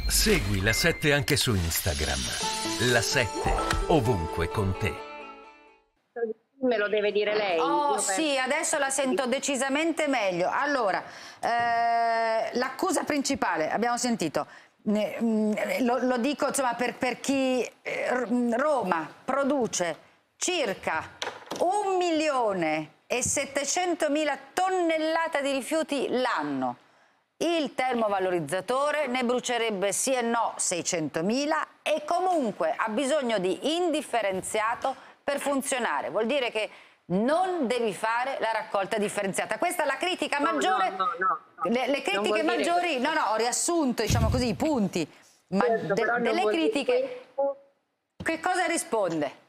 Segui la 7 anche su Instagram. La 7 ovunque con te. Me lo deve dire lei. Oh sì, adesso la sento decisamente meglio. Allora, l'accusa principale, abbiamo sentito, lo dico insomma per chi Roma produce circa 1.700.000 tonnellate di rifiuti l'anno. Il termovalorizzatore ne brucerebbe sì e no 600.000 e comunque ha bisogno di indifferenziato per funzionare. Vuol dire che non devi fare la raccolta differenziata. Questa è la critica maggiore. No. Le critiche maggiori, ho riassunto, diciamo così, i punti. Ma certo, delle critiche, che cosa risponde?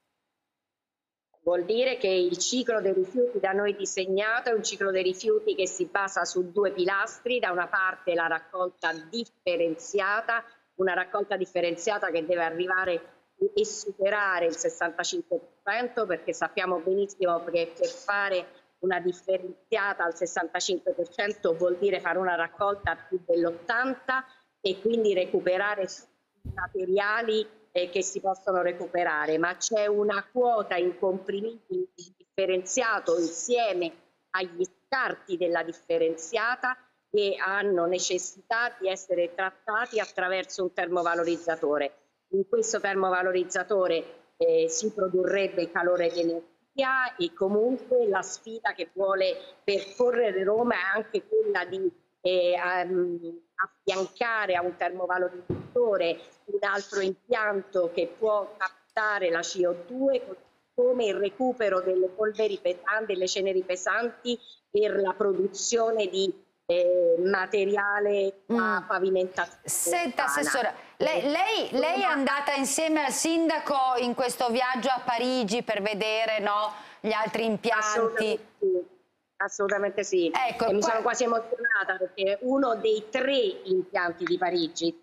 Vuol dire che il ciclo dei rifiuti da noi disegnato è un ciclo dei rifiuti che si basa su due pilastri: da una parte la raccolta differenziata, una raccolta differenziata che deve arrivare e superare il 65%, perché sappiamo benissimo che per fare una differenziata al 65% vuol dire fare una raccolta più dell'80% e quindi recuperare i materiali che si possono recuperare, ma c'è una quota incomprimibile di differenziato insieme agli scarti della differenziata che hanno necessità di essere trattati attraverso un termovalorizzatore. In questo termovalorizzatore si produrrbe calore ed energia e comunque la sfida che vuole percorrere Roma è anche quella di affiancare a un termovalorizzatore un altro impianto che può captare la CO2, come il recupero delle polveri pesanti, delle ceneri pesanti per la produzione di materiale da pavimentazione. Senta, Assessora, lei è andata insieme al sindaco in questo viaggio a Parigi per vedere gli altri impianti? Assolutamente sì. Ecco, e mi sono quasi emozionata perché uno dei 3 impianti di Parigi,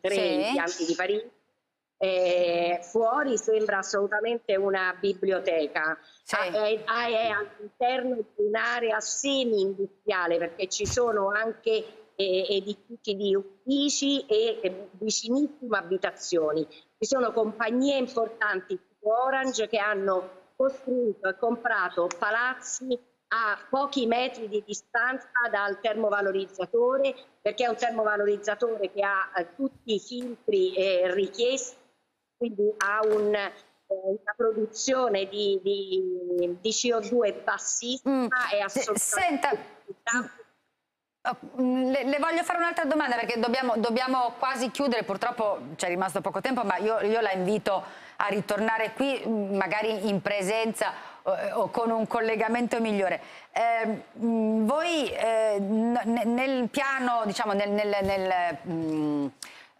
fuori sembra assolutamente una biblioteca, è all'interno di un'area semi-industriale perché ci sono anche edifici di uffici e vicinissime abitazioni. Ci sono compagnie importanti tipo Orange che hanno costruito e comprato palazzi a pochi metri di distanza dal termovalorizzatore, perché è un termovalorizzatore che ha tutti i filtri richiesti, quindi ha una produzione di CO2 bassissima e assolutamente... Le voglio fare un'altra domanda perché dobbiamo quasi chiudere, purtroppo c'è rimasto poco tempo, ma io la invito a ritornare qui magari in presenza o con un collegamento migliore. Voi nel piano, diciamo nel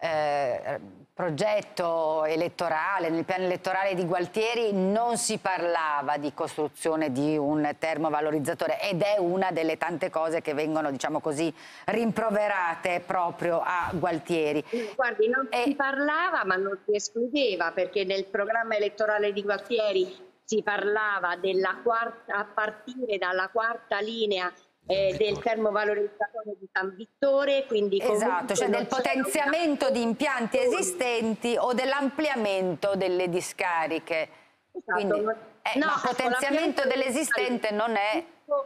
progetto elettorale, nel piano elettorale di Gualtieri non si parlava di costruzione di un termovalorizzatore ed è una delle tante cose che vengono, diciamo così, rimproverate proprio a Gualtieri. Guardi, non si parlava ma non si escludeva, perché nel programma elettorale di Gualtieri si parlava a partire dalla quarta linea del termovalorizzatore di San Vittore, quindi esatto, cioè del potenziamento di impianti esistenti o dell'ampliamento delle discariche. Esatto. Quindi, ma potenziamento dell'esistente non è...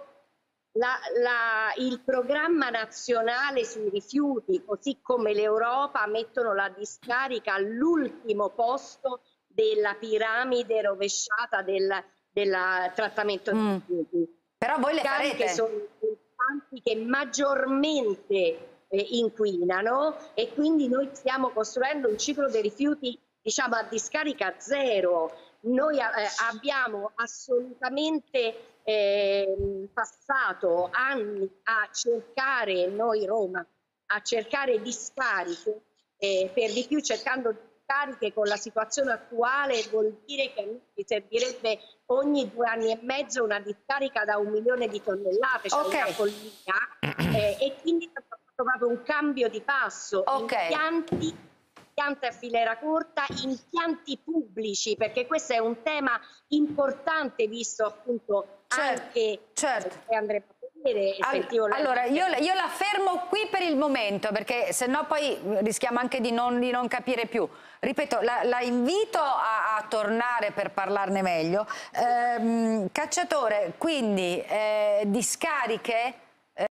Il programma nazionale sui rifiuti, così come l'Europa, mettono la discarica all'ultimo posto della piramide rovesciata del trattamento dei rifiuti. Però voi le farete. Sono i impianti che maggiormente inquinano e quindi noi stiamo costruendo un ciclo dei rifiuti, diciamo, a discarica zero. Noi abbiamo assolutamente passato anni a cercare, noi Roma, a cercare discariche, per di più cercando discariche con la situazione attuale vuol dire che mi servirebbe ogni 2 anni e mezzo una discarica da 1 milione di tonnellate, cioè una follia, e quindi è stato proprio un cambio di passo. Impianti a filera corta, impianti pubblici, perché questo è un tema importante visto appunto anche Andrea Allora, io la fermo qui per il momento, perché sennò poi rischiamo anche di non capire più. Ripeto, la invito a tornare per parlarne meglio. Cacciatore, quindi discariche